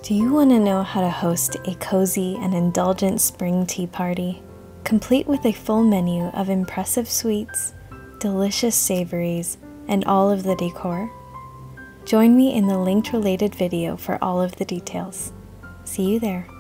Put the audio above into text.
Do you want to know how to host a cozy and indulgent spring tea party, complete with a full menu of impressive sweets, delicious savories, and all of the decor? Join me in the linked related video for all of the details. See you there.